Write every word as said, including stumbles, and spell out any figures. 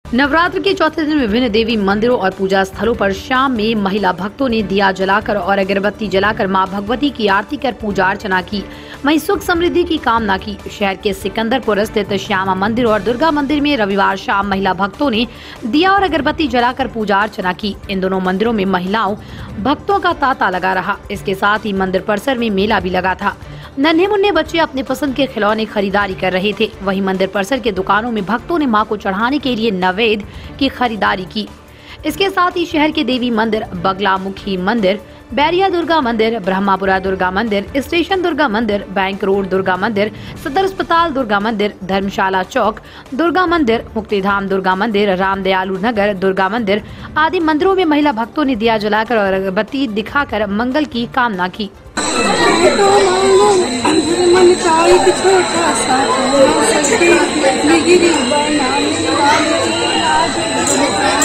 नवरात्र के चौथे दिन विभिन्न देवी मंदिरों और पूजा स्थलों पर शाम में महिला भक्तों ने दिया जलाकर और अगरबत्ती जलाकर मां भगवती की आरती कर पूजा अर्चना की। वहीं सुख समृद्धि की कामना की। शहर के सिकंदरपुर स्थित श्यामा मंदिर और दुर्गा मंदिर में रविवार शाम महिला भक्तों ने दिया और अगरबत्ती जलाकर पूजा अर्चना की। इन दोनों मंदिरों में महिलाओं भक्तों का तांता लगा रहा। इसके साथ ही मंदिर परिसर में मेला भी लगा था। नन्हे मुन्ने बच्चे अपने पसंद के खिलौने खरीदारी कर रहे थे। वहीं मंदिर परिसर के दुकानों में भक्तों ने मां को चढ़ाने के लिए नवेद की खरीदारी की। इसके साथ ही शहर के देवी मंदिर, बगलामुखी मंदिर, बैरिया दुर्गा मंदिर, ब्रह्मापुरा दुर्गा मंदिर, स्टेशन दुर्गा मंदिर, बैंक रोड दुर्गा मंदिर, सदर अस्पताल दुर्गा मंदिर, धर्मशाला चौक दुर्गा मंदिर, मुक्तिधाम दुर्गा मंदिर, रामदयालु नगर दुर्गा मंदिर आदि मंदिरों में महिला भक्तों ने दिया जलाकर और अगरबत्ती दिखाकर मंगल की कामना की। तो